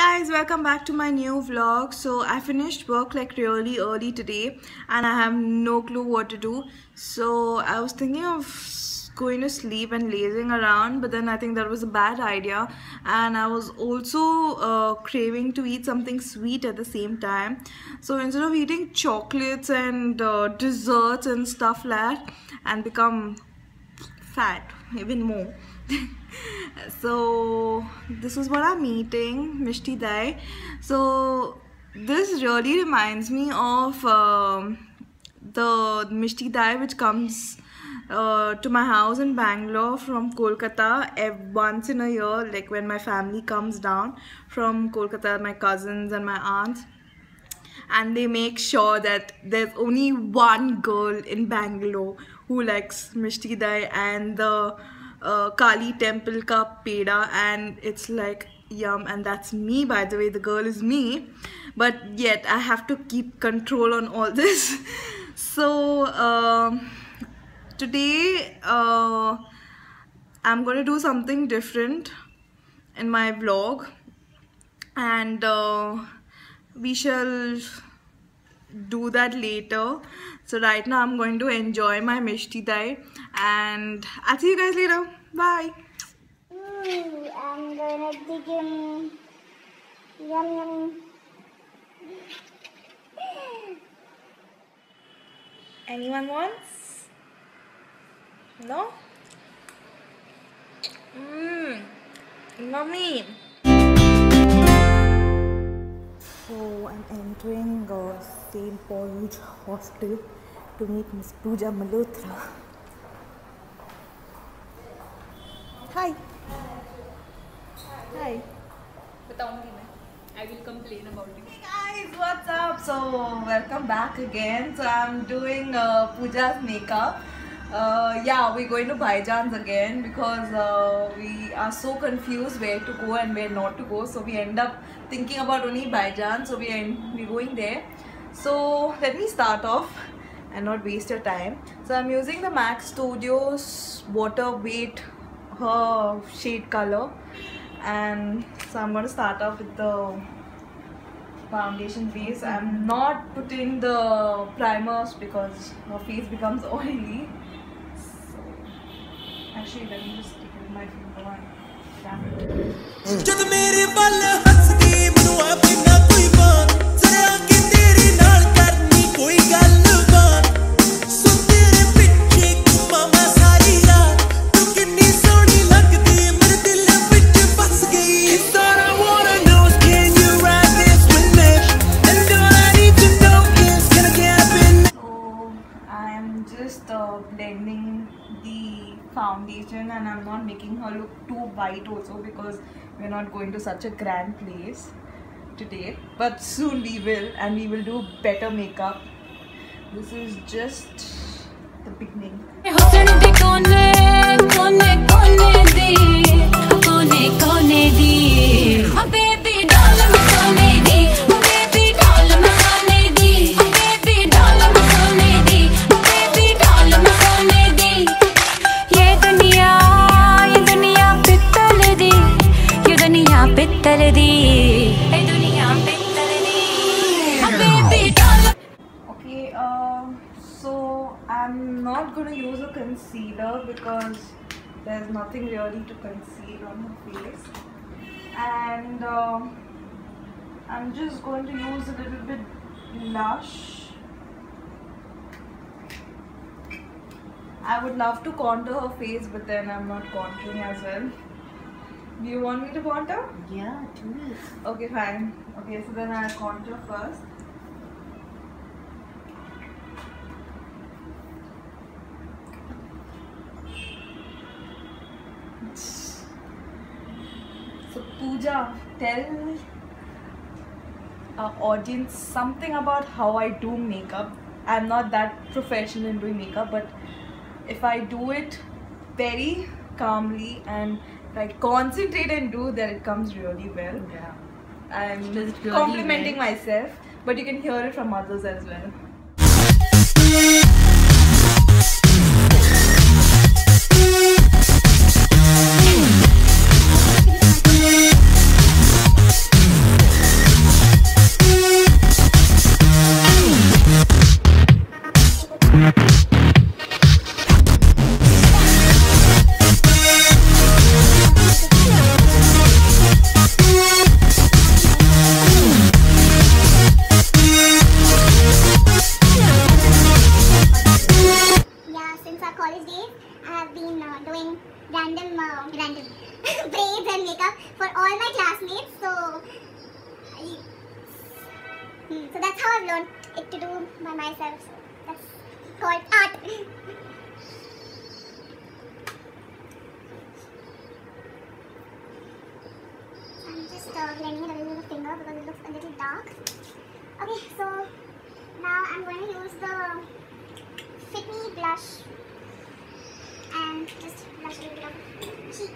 Guys, welcome back to my new vlog. So I finished work like really early today and I have no clue what to do. So I was thinking of going to sleep and lazing around, but then I think that was a bad idea, and I was also craving to eat something sweet at the same time. So instead of eating chocolates and desserts and stuff like that and become fat even more, so this is what I'm eating, Mishti Dai. So this really reminds me of the Mishti Dai which comes to my house in Bangalore from Kolkata once in a year, like when my family comes down from Kolkata, my cousins and my aunts, and they make sure that there's only one girl in Bangalore who likes Mishti Dai and the Kali temple ka peda, and it's like yum. And that's me, by the way. The girl is me, but yet I have to keep control on all this. So today I'm gonna do something different in my vlog, and we shall do that later. So right now I'm going to enjoy my Mishti Dai and I'll see you guys later. Bye. I'm gonna begin. Yum yum. Anyone wants? No? Mummy. So I'm entering St. Paul's Hostel to meet Miss Pooja Malhotra. Hi. Hi. I will complain about it. Hey guys, what's up? So welcome back again. So I'm doing Pooja's makeup. Yeah, we're going to Bhaijaan's again because we are so confused where to go and where not to go. So we end up thinking about only Bhaijaan's. So we're going there. So let me start off and not waste your time. So I'm using the MAC Studios Water Weight shade color, and so I'm going to start off with the foundation base. I'm not putting the primers because her face becomes oily. So actually let me just stick it with my finger one. Blending the foundation, and I'm not making her look too white also because we're not going to such a grand place today, but soon we will, and we will do better makeup. This is just the beginning. Okay, so I'm not going to use a concealer because there's nothing really to conceal on her face, and I'm just going to use a little bit blush. I would love to contour her face, but then I'm not contouring as well. Do you want me to contour? Yeah, do it. Okay, fine. Okay, so then I'll contour first. So Pooja, tell our audience something about how I do makeup. I'm not that professional in doing makeup, but if I do it very calmly and if I concentrate and do, then it comes really well. Yeah. I'm Does it really complimenting well? myself, but you can hear it from others as well. have learned it to do by myself. So that's called art. I'm just blending it a little with the finger because it looks a little dark. Okay, so now I'm going to use the Fit Me blush and just blush a little bit of cheek.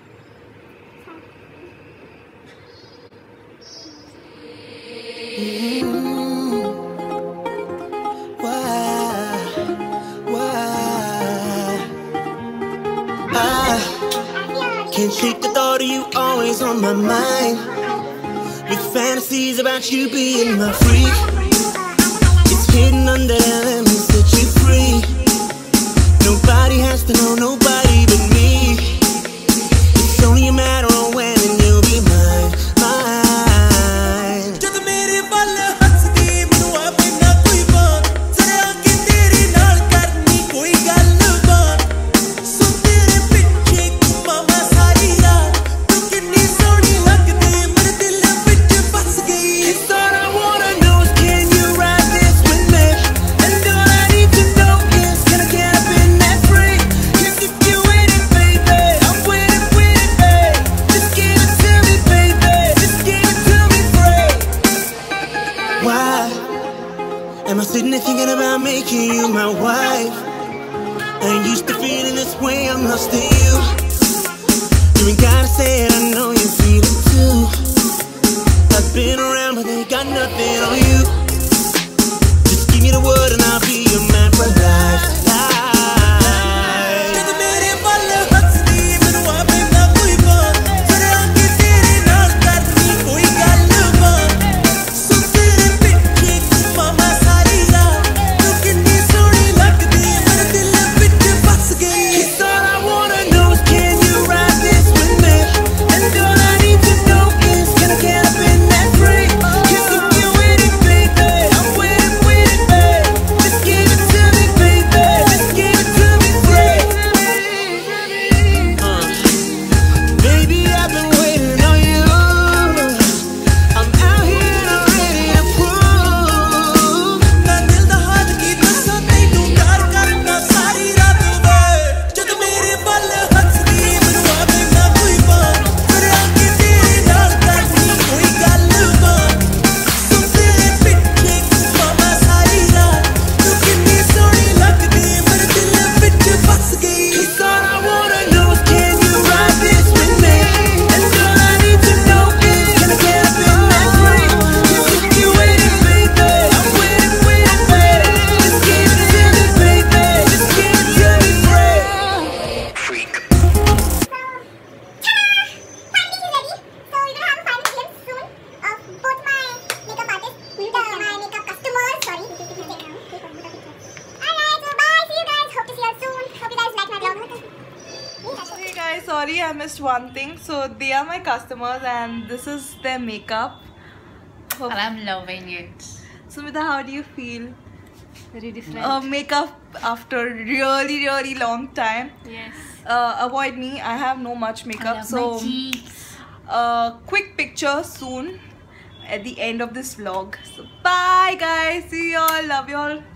Can't shake the thought of you always on my mind, with fantasies about you being my freak. It's hidden under there, let me set you free. Nobody has to know, nobody but me. It's only a matter of when and you'll be mine, mine. Jad mere wal hasdi mainu aave na koi baat, zara ke tere naal karni koi gall baat. So tere piche ghuma sari raat, tu kinni soni lagdi mere dil vich bas gayi. It's all I wanna know is can you ride this with me? And all I need to know is can I get up in that free? Yes, if you with it, baby, I'm with it, baby. Just give it to me, baby, just give it to me free. Why am I sitting there thinking about making you my wife? I ain't used to feeling this way, I'm lost to you. You ain't gotta say it, I know you feel it too. I've been around, but they got nothing on you. Just give me the word and I'll be your man for life. It's all I wanna know is can you ride this with me? And all I need to know is can I get up in that free? Yes, if you with it, baby, I'm with it, baby. Just give it to me, baby, just give it to me free. Baby, I've been waiting on you. I'm out here and I'm ready to prove. Na dil da haal ki dasa tenu pyar karna sari raat ve. Jad mere wal hasdi mainu aave na koi baat, zara ke tere naal karni koi gall baat. So tere piche ghuma sari raat, tu kinni soni lagdi mere dil vich bas gayi. It's all I wanna know is can you ride this with me? And all I need to know is can I get up in that free? Yes, if you with it, baby, I'm with it, baby. Just give it to me, baby, just give it to me free. Freak. So, ta-da! Finally she's ready. So we're gonna have a final glimpse soon of both my makeup artists, my makeup customers. Sorry, alright, so bye. See you guys. Hope to see you all soon. Hope you guys like my vlog. Okay guys, sorry I missed one thing. So they are my customers and this is their makeup. And I'm loving it. Sumita, how do you feel? Very different. Makeup after really long time. Yes. Avoid me, I have no much I makeup. love So my cheeks. quick picture soon at the end of this vlog. So bye guys, see you all, love you all.